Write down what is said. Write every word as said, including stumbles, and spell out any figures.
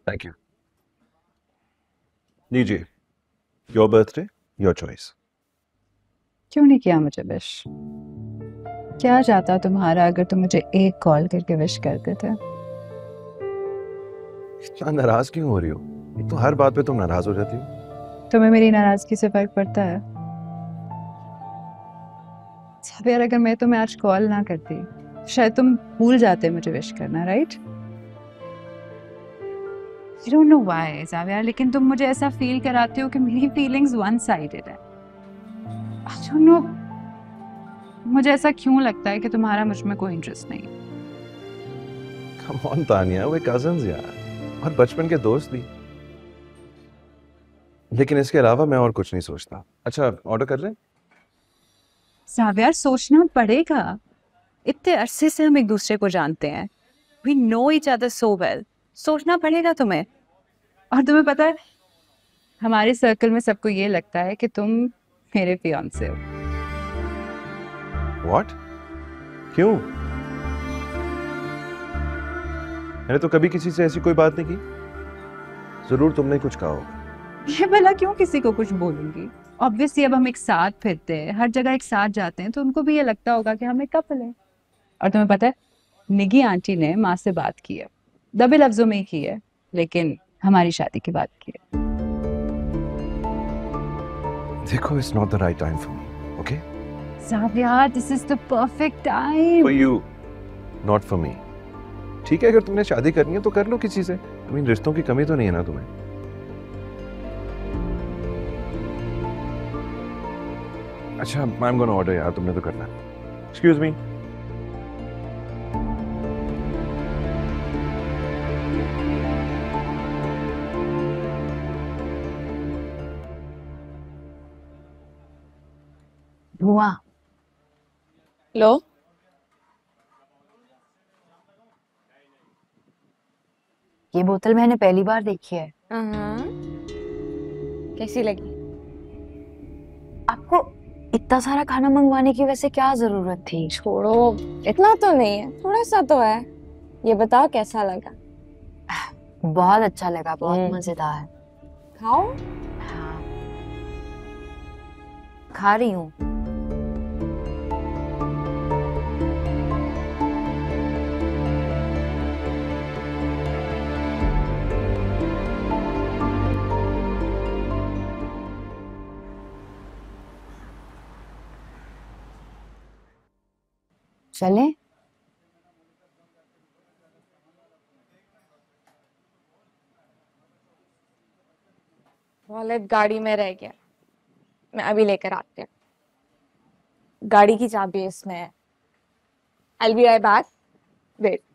Thank you. लीजिए, your birthday your choice. क्यों नहीं किया मुझे विश? क्या जाता तुम्हारा अगर तुम मुझे एक कॉल करके विश कर देते? इतना नाराज क्यों हो रही हो? एक तो हर बात पे तुम नाराज हो जाती हो। तुम्हें मेरी नाराजगी से फर्क पड़ता है? यार अगर मैं तुम्हें आज कॉल ना करती शायद तुम भूल जाते मुझे विश करना, right? I don't know why Javier, लेकिन तुम मुझे ऐसा फील कराते हो कि मेरी फीलिंग्स वन साइडेड है। आई डोंट नो मुझे ऐसा क्यों लगता है कि तुम्हारा मुझ में कोई इंटरेस्ट नहीं। कम ऑन तानिया, वे कजिन्स यार, और बचपन के दोस्त भी। लेकिन इसके अलावा मैं और कुछ नहीं सोचता। अच्छा, ऑर्डर कर लें? जावियर सोचना पड़ेगा, इतने अरसे से हम एक दूसरे को जानते हैं। We know each other so well. सोचना पड़ेगा तुम्हें। और तुम्हें पता है हमारे सर्कल में सबको ये लगता है कि तुम मेरे फियांसे हो। व्हाट? क्यों? मैंने तो कभी किसी से ऐसी कोई बात नहीं की। जरूर तुमने कुछ कहा होगा। ये भला क्यों किसी को कुछ बोलूंगी? ऑब्वियसली अब हम एक साथ फिरते हैं, हर जगह एक साथ जाते हैं, तो उनको भी ये लगता होगा कि हम एक कपल हैं। और तुम्हें पता है निगी आंटी ने माँ से बात की है, दबे लफ्जों में ही की है, लेकिन हमारी शादी की बात की है। देखो, it's not the right time for me, okay? Savia, this is the perfect time for you, not for me. ठीक है, अगर तुमने शादी करनी है तो कर लो किसी से। आई मीन, रिश्तों की कमी तो नहीं है ना तुम्हें? अच्छा, आई एम गोना ऑर्डर यार, तुमने तो करना है। Excuse me. धुआं। लो। ये बोतल मैंने पहली बार देखी है। हाँ, कैसी लगी? आपको इतना सारा खाना मंगवाने की वैसे क्या जरूरत थी? छोड़ो, इतना तो नहीं है, थोड़ा सा तो है। ये बताओ कैसा लगा? बहुत अच्छा लगा, बहुत हम्म। मजेदार। खाओ। हाँ, खा रही हूँ। चले? वॉलेट गाड़ी में रह गया, मैं अभी लेकर आती हूँ। गाड़ी की चाबी इसमें है। I'll be right back. Wait.